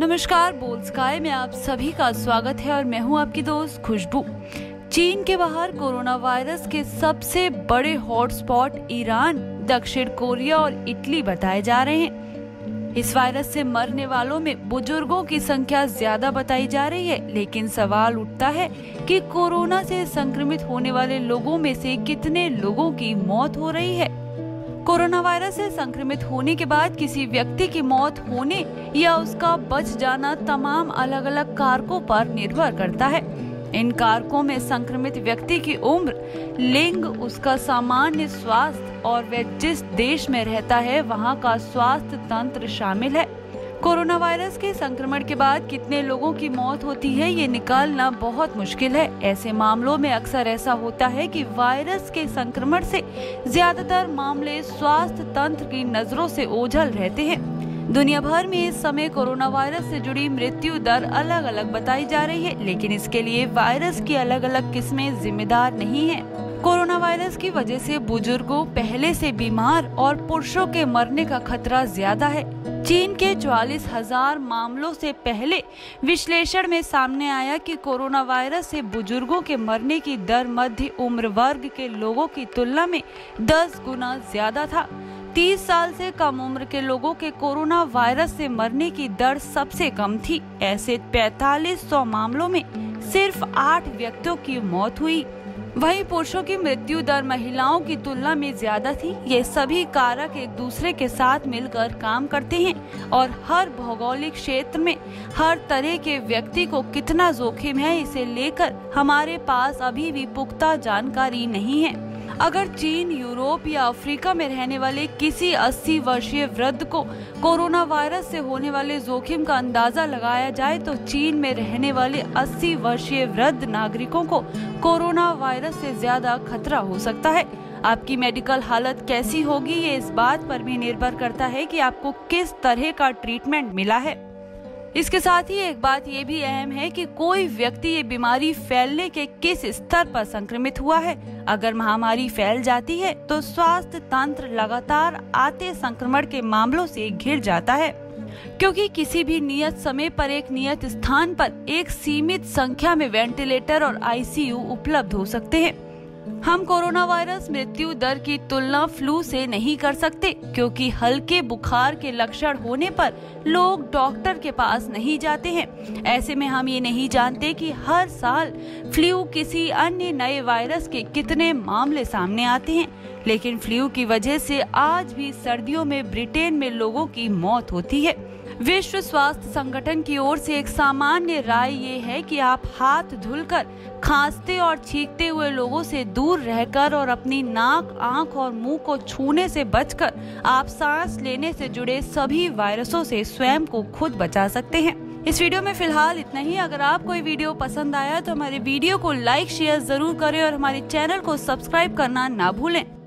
नमस्कार, बोल स्काई में आप सभी का स्वागत है और मैं हूं आपकी दोस्त खुशबू। चीन के बाहर कोरोना वायरस के सबसे बड़े हॉटस्पॉट ईरान, दक्षिण कोरिया और इटली बताए जा रहे हैं। इस वायरस से मरने वालों में बुजुर्गों की संख्या ज्यादा बताई जा रही है, लेकिन सवाल उठता है कि कोरोना से संक्रमित होने वाले लोगों में से कितने लोगों की मौत हो रही है। कोरोना वायरस से संक्रमित होने के बाद किसी व्यक्ति की मौत होने या उसका बच जाना तमाम अलग अलग कारकों पर निर्भर करता है। इन कारकों में संक्रमित व्यक्ति की उम्र, लिंग, उसका सामान्य स्वास्थ्य और वह जिस देश में रहता है वहां का स्वास्थ्य तंत्र शामिल है। कोरोना वायरस के संक्रमण के बाद कितने लोगों की मौत होती है ये निकालना बहुत मुश्किल है। ऐसे मामलों में अक्सर ऐसा होता है कि वायरस के संक्रमण से ज्यादातर मामले स्वास्थ्य तंत्र की नजरों से ओझल रहते हैं। दुनिया भर में इस समय कोरोना वायरस से जुड़ी मृत्यु दर अलग अलग बताई जा रही है, लेकिन इसके लिए वायरस की अलग अलग किस्में जिम्मेदार नहीं है। कोरोना वायरस की वजह से बुजुर्गों, पहले से बीमार और पुरुषों के मरने का खतरा ज्यादा है। चीन के 44,000 मामलों से पहले विश्लेषण में सामने आया कि कोरोना वायरस से बुजुर्गों के मरने की दर मध्य उम्र वर्ग के लोगों की तुलना में 10 गुना ज्यादा था। 30 साल से कम उम्र के लोगों के कोरोना वायरस से मरने की दर सबसे कम थी। ऐसे 4500 मामलों में सिर्फ 8 व्यक्तियों की मौत हुई। वहीं पुरुषों की मृत्यु दर महिलाओं की तुलना में ज्यादा थी। ये सभी कारक एक दूसरे के साथ मिलकर काम करते हैं और हर भौगोलिक क्षेत्र में हर तरह के व्यक्ति को कितना जोखिम है इसे लेकर हमारे पास अभी भी पुख्ता जानकारी नहीं है। अगर चीन, यूरोप या अफ्रीका में रहने वाले किसी 80 वर्षीय वृद्ध को कोरोना वायरस से होने वाले जोखिम का अंदाजा लगाया जाए तो चीन में रहने वाले 80 वर्षीय वृद्ध नागरिकों को कोरोना वायरस से ज्यादा खतरा हो सकता है। आपकी मेडिकल हालत कैसी होगी ये इस बात पर भी निर्भर करता है कि आपको किस तरह का ट्रीटमेंट मिला है। इसके साथ ही एक बात ये भी अहम है कि कोई व्यक्ति ये बीमारी फैलने के किस स्तर पर संक्रमित हुआ है। अगर महामारी फैल जाती है तो स्वास्थ्य तंत्र लगातार आते संक्रमण के मामलों से घिर जाता है, क्योंकि किसी भी नियत समय पर एक नियत स्थान पर एक सीमित संख्या में वेंटिलेटर और आईसीयू उपलब्ध हो सकते हैं। हम कोरोना वायरस मृत्यु दर की तुलना फ्लू से नहीं कर सकते, क्योंकि हल्के बुखार के लक्षण होने पर लोग डॉक्टर के पास नहीं जाते हैं। ऐसे में हम ये नहीं जानते कि हर साल फ्लू किसी अन्य नए वायरस के कितने मामले सामने आते हैं, लेकिन फ्लू की वजह से आज भी सर्दियों में ब्रिटेन में लोगों की मौत होती है। विश्व स्वास्थ्य संगठन की ओर से एक सामान्य राय ये है कि आप हाथ धुलकर, खांसते और छींकते हुए लोगों से दूर रहकर और अपनी नाक, आंख और मुंह को छूने से बचकर आप सांस लेने से जुड़े सभी वायरसों से स्वयं को खुद बचा सकते हैं। इस वीडियो में फिलहाल इतना ही। अगर आपको ये वीडियो पसंद आया तो हमारे वीडियो को लाइक, शेयर जरूर करें और हमारे चैनल को सब्सक्राइब करना ना भूलें।